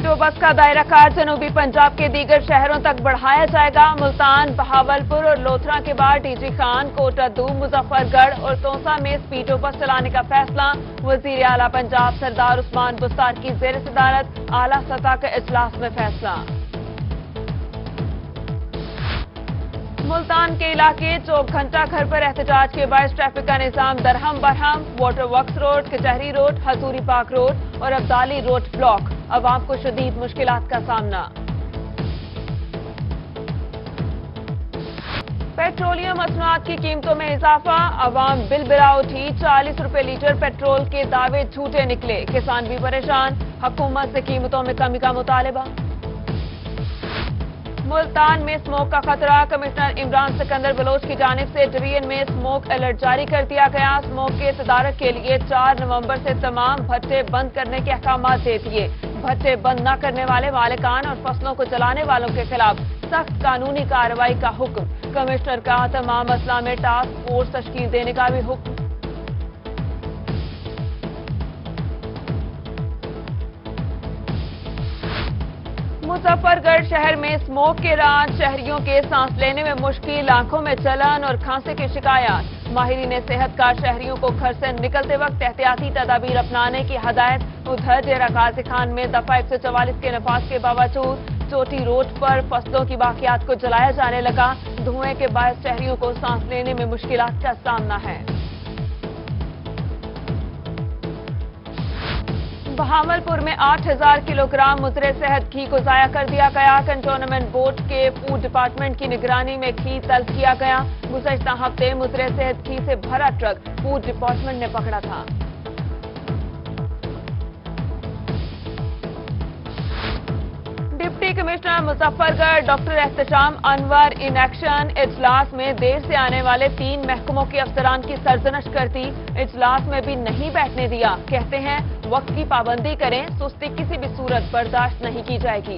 बंदोबस्त का दायरा कार जनूबी पंजाब के दीगर शहरों तक बढ़ाया जाएगा। मुल्तान, बहावलपुर और लोथरा के बाद टीजी खान, कोटद्दू, मुजफ्फरगढ़ और तोसा में स्पीडो बस चलाने का फैसला। वजीर आला पंजाब सरदार उस्मान बुस्तार की जेर सदारत आला सतह के इजलास में फैसला। मुल्तान के इलाके चौक घंटा घर पर एहतजाज के बायस ट्रैफिक का निजाम दरहम बरहम। Water works road, Kachehri road, Hazuri park road और अब्दाली रोड ब्लॉक। अवाम को शदीद मुश्किलात का सामना। पेट्रोलियम मसनूआत की कीमतों में इजाफा, अवाम बिल बिला उठी। 40 रुपए लीटर पेट्रोल के दावे झूठे निकले। किसान भी परेशान, हुकूमत से कीमतों में कमी का मुतालिबा। मुल्तान में स्मोक का खतरा, कमिश्नर इमरान सिकंदर बलोच की जानिब से डिवीजन में स्मोक अलर्ट जारी कर दिया गया। स्मोक के तदारक के लिए 4 नवंबर से तमाम भट्टे बंद करने के अहकाम दे दिए। भट्टे बंद न करने वाले मालिकान और फसलों को चलाने वालों के खिलाफ सख्त कानूनी कार्रवाई का हुक्म। कमिश्नर का तमाम अजला में टास्क फोर्स तश्कील देने का भी हुक्म। मुजफ्फरगढ़ शहर में स्मोक के राज, शहरियों के सांस लेने में मुश्किल, आंखों में जलन और खांसी की शिकायत। माहिरीन सेहत का शहरियों को घर से निकलते वक्त एहतियाती तदाबीर अपनाने की हदायत। उधर डेरा गाजी खान में दफा 144 के नफाज के बावजूद चोटी रोड पर फसलों की बाकियात को जलाया जाने लगा। धुएं के बायस शहरियों को सांस लेने में मुश्किलात का सामना है। बहावलपुर में 8000 किलोग्राम मुजरे सेहत घी को जाया कर दिया गया। कंटोनमेंट बोर्ड के फूड डिपार्टमेंट की निगरानी में घी तलब किया गया। गुज़श्ता हफ्ते मुजरे सेहत घी से भरा ट्रक फूड डिपार्टमेंट ने पकड़ा था। Deputy commissioner Muzaffargarh doctor Ehtesham Anwar in action. इजलास में देर से आने वाले 3 महकमों के अफसरान की सरजनश कर दी। इजलास में भी नहीं बैठने दिया। कहते हैं वक्त की पाबंदी करें, सुस्ती किसी भी सूरत बर्दाश्त नहीं की जाएगी।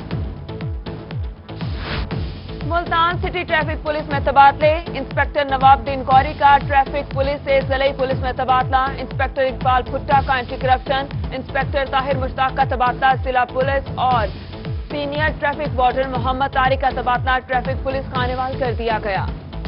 मुल्तान सिटी ट्रैफिक पुलिस में तबादले, इंस्पेक्टर नवाबुद्दीन कौरी का ट्रैफिक पुलिस से जिले पुलिस में तबादला। इंस्पेक्टर इकबाल भुट्टा का anti corruption, inspector Tahir Mushtaq का तबादला जिला पुलिस और senior traffic warden Mohammad Tariq का तबादला ट्रैफिक पुलिस खानेवाल कर दिया गया।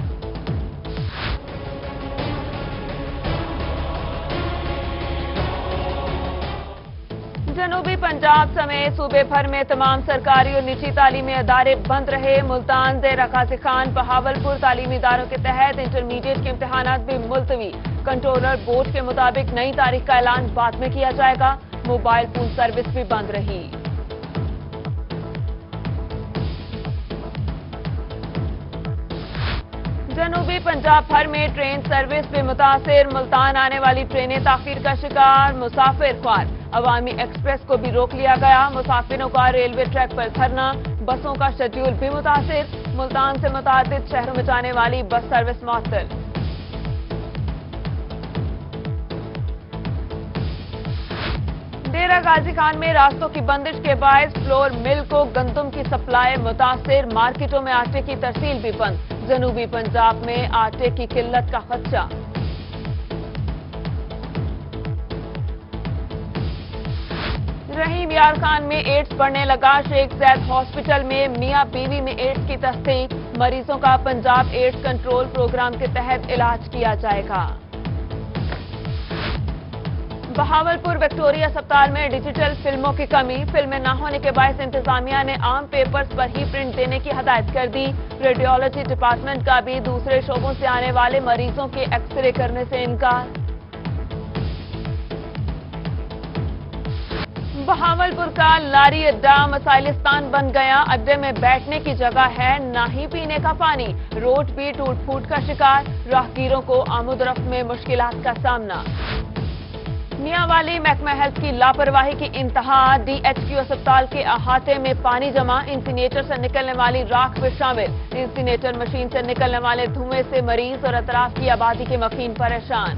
जनूबी पंजाब समेत सूबे भर में तमाम सरकारी और निजी तालीमी अदारे बंद रहे। मुल्तान, डेरा गाजी खान, बहावलपुर तालीमी इदारों के तहत इंटरमीडिएट के इम्तिहानात भी मुलतवी। कंट्रोलर बोर्ड के मुताबिक नई तारीख का ऐलान बाद में किया जाएगा। मोबाइल फोन सर्विस भी बंद रही। जनूबी पंजाब भर में ट्रेन सर्विस भी मुतासिर। मुल्तान आने वाली ट्रेनें ताखीर का शिकार, मुसाफिर ख्वार। अवामी एक्सप्रेस को भी रोक लिया गया। मुसाफिरों का रेलवे ट्रैक पर धरना, बसों का शेड्यूल भी मुतासिर। मुल्तान से मुतादिद शहरों में जाने वाली बस सर्विस मुअत्तल। डेरा गाजी खान में रास्तों की बंदिश के बायस फ्लोर मिल को गंदम की सप्लाई मुतासिर। मार्केटों में आटे की तरसील भी बंद। जनूबी पंजाब में आटे की किल्लत का खदशा। रहीम यार खान में एड्स बढ़ने लगा। शेख जैद हॉस्पिटल में मियां बीवी में एड्स की तस्दीक। मरीजों का पंजाब एड्स कंट्रोल प्रोग्राम के तहत इलाज किया जाएगा। बहावलपुर विक्टोरिया अस्पताल में डिजिटल फिल्मों की कमी। फिल्में न होने के बायस इंतजामिया ने आम पेपर्स पर ही प्रिंट देने की हदायत कर दी। रेडियोलॉजी डिपार्टमेंट का भी दूसरे शोबों से आने वाले मरीजों के एक्सरे करने से इनकार। बहावलपुर का लारी अड्डा मसाइलिस्तान बन गया। अड्डे में बैठने की जगह है, ना ही पीने का पानी। रोड भी टूट फूट का शिकार। राहगीरों को आमदोरफ्त में मुश्किलात का सामना। मियांवाली महकमा हेल्थ की लापरवाही की इंतहा। डीएचक्यू अस्पताल के अहाते में पानी जमा। इंसिनेटर से निकलने वाली राख भी शामिल। इंसिनेटर मशीन से निकलने वाले धुएं से मरीज और अतराफ की आबादी के मकीन परेशान।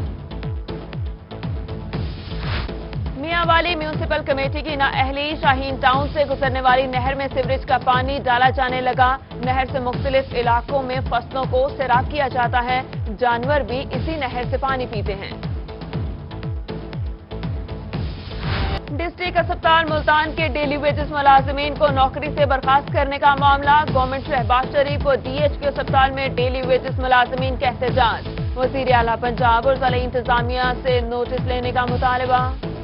मियांवाली म्यूनिसिपल कमेटी की नाअहली। शाहीन टाउन से गुजरने वाली नहर में सीवरेज का पानी डाला जाने लगा। नहर से मुख्तलिफ इलाकों में फसलों को सैराब किया जाता है। जानवर भी इसी नहर से पानी पीते हैं। डिस्ट्रिक्ट अस्पताल मुल्तान के डेली वेजेस मुलाजमीन को नौकरी से बर्खास्त करने का मामला। गवर्नमेंट शहबाज शरीफ को DHQ अस्पताल में डेली वेजेस मुलाजमीन का एहतजाज। वजीर आला पंजाब और ज़िला इंतजामिया से नोटिस लेने का मुतालबा।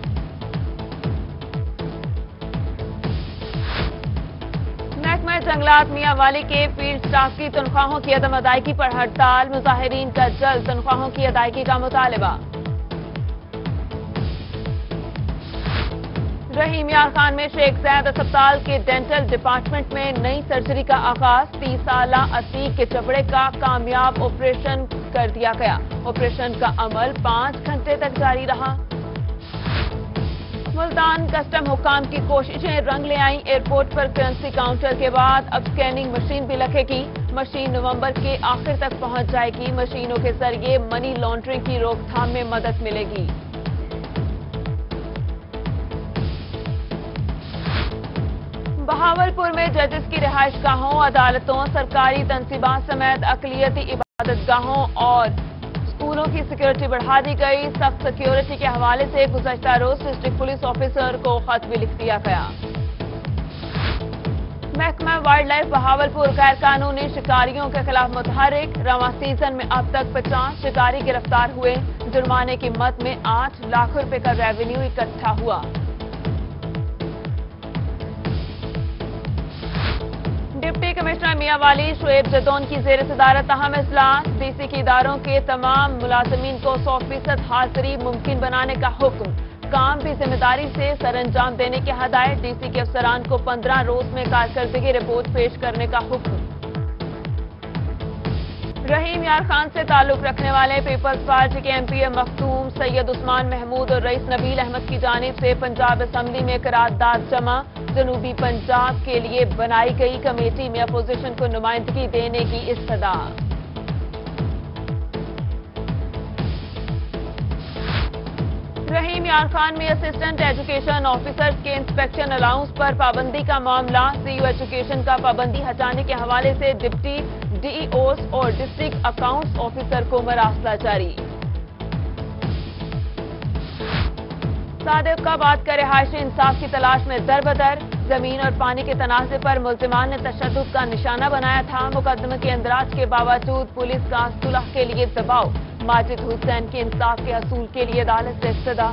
महकमा जंगलात मियांवाली के फील्ड स्टाफ की तनख्वाहों की अदम अदायगी पर हड़ताल। मुजाहिरीन का जल्द तनख्वाहों की अदायगी का मुतालबा। रहीम यार खान में शेख ज़ैद अस्पताल के डेंटल डिपार्टमेंट में नई सर्जरी का आगाज। 30 साला अतीक के जबड़े का कामयाब ऑपरेशन कर दिया गया। ऑपरेशन का अमल 5 घंटे तक जारी रहा। मुल्तान कस्टम हुकाम की कोशिशें रंग ले आईं। एयरपोर्ट पर करेंसी काउंटर के बाद अब स्कैनिंग मशीन भी लगेगी। मशीन नवंबर के आखिर तक पहुंच जाएगी। मशीनों के जरिए मनी लॉन्ड्रिंग की रोकथाम में मदद मिलेगी। बहावलपुर में जजेस की रिहाइशगाहों, अदालतों, सरकारी तनसीबात समेत अकलियती इबादतगाहों और स्कूलों की सिक्योरिटी बढ़ा दी गई। सख्त सिक्योरिटी के हवाले से गुज़श्ता रोज डिस्ट्रिक्ट पुलिस ऑफिसर को खत भी लिख दिया गया। महकमा वाइल्ड लाइफ बहावलपुर गैर कानूनी शिकारियों के खिलाफ मुतहरिक। रवां सीजन में अब तक 50 शिकारी गिरफ्तार हुए। जुर्माने की मद में 8 लाख रुपए का रेवेन्यू इकट्ठा हुआ। डिप्टी कमिश्नर मियांवाली शुएब जदौन की ज़ेर सदारत अहम इजलास। DC के इदारों के तमाम मुलाजमीन को 100% हाजिरी मुमकिन बनाने का हुक्म। काम भी जिम्मेदारी से सरअंजाम देने की हदायत। DC के अफसरान को 15 रोज में कारकर्दगी रिपोर्ट पेश करने का हुक्म। रहीम यार खान से ताल्लुक रखने वाले पीपल्स पार्टी के MP मखदूम सैयद उस्मान महमूद और रईस नबील अहमद की जानिब से पंजाब असम्बली में करारदाद जमा। जनूबी पंजाब के लिए बनाई गई कमेटी में अपोजिशन को नुमाइंदगी देने की इस्तदा। रहीम यार खान में असिस्टेंट एजुकेशन ऑफिसर्स के इंस्पेक्शन अलाउंस पर पाबंदी का मामला। CU एजुकेशन का पाबंदी हटाने के हवाले से डिप्टी DEOs और डिस्ट्रिक्ट अकाउंट्स ऑफिसर को मरासला जारी। सादिकाबाद का रिहायशी इंसाफ की तलाश में दरबदर। जमीन और पानी के तनाज़े पर मुल्जिमान ने तशद्दुद का निशाना बनाया था। मुकदमे के अंदराज के बावजूद पुलिस का सुलह के लिए दबाव। माजिद हुसैन के इंसाफ के हसूल के लिए अदालत से इस्तदा।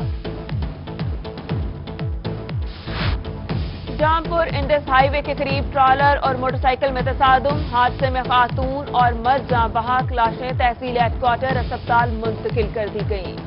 जामपुर इंडस हाईवे के करीब ट्रॉलर और मोटरसाइकिल में तसादुम। हादसे में खातून और मर्द जाँ बहक लाशें तहसील हेडक्वार्टर अस्पताल मुंतकिल कर दी गई।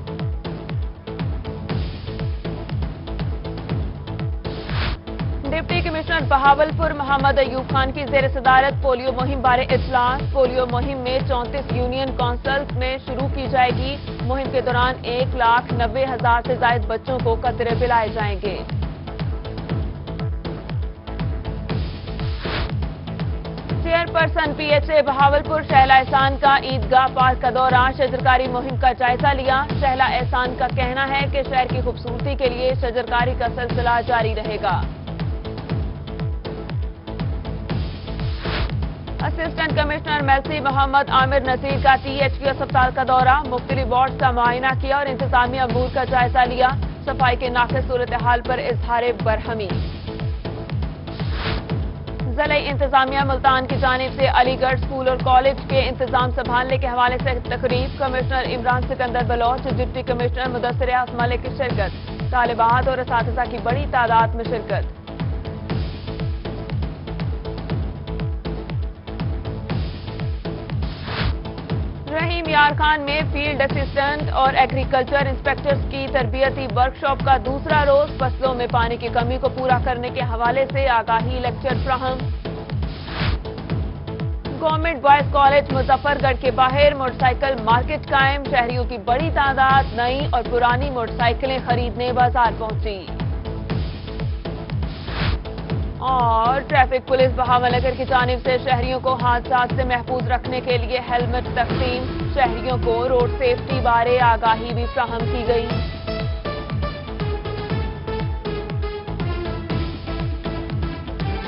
डिप्टी कमिश्नर बहावलपुर मोहम्मद अयूब खान की ज़ेर सदारत पोलियो मुहिम बारे इजलास। पोलियो मुहिम में 34 यूनियन काउंसिल्स में शुरू की जाएगी। मुहिम के दौरान 1,90,000 से ज्यादा बच्चों को कतरे पिलाए जाएंगे। चेयरपर्सन PHA बहावलपुर शहला एहसान का ईदगाह पार्क का दौरा। शजरकारी मुहिम का जायजा लिया। शहला एहसान का कहना है कि शहर की खूबसूरती के लिए शजरकारी का सिलसिला जारी रहेगा। असिस्टेंट कमिश्नर मेलसी मोहम्मद आमिर नसीर का THQ अस्पताल का दौरा। मुख्तलिफ वार्ड का मुआयना किया और इंतजामिया अमूर का जायजा लिया। सफाई के नाक़िस सूरत हाल पर इजहार बरहमी। ज़िला इंतजामिया मुल्तान की जानिब से अलीगढ़ स्कूल और कॉलेज के इंतजाम संभालने के हवाले से तकरीब। Commissioner Imran Sikandar Baloch, deputy commissioner Mudassir Asmale की शिरकत। तालिबात और असातिज़ा की बड़ी तादाद में शिरकत। रहीम यार खान में फील्ड असिस्टेंट और एग्रीकल्चर इंस्पेक्टर्स की तरबियती वर्कशॉप का दूसरा रोज। फसलों में पानी की कमी को पूरा करने के हवाले से आगाही लेक्चर फ्राहम। गवर्नमेंट बॉयज कॉलेज मुजफ्फरगढ़ के बाहर मोटरसाइकिल मार्केट कायम। शहरियों की बड़ी तादाद नई और पुरानी मोटरसाइकिलें खरीदने बाजार पहुंची। और ट्रैफिक पुलिस बहावलनगर की जानिब से शहरियों को हादसात से महफूज रखने के लिए हेलमेट तकसीम। शहरियों को रोड सेफ्टी बारे आगाही भी फ्राहम की गई।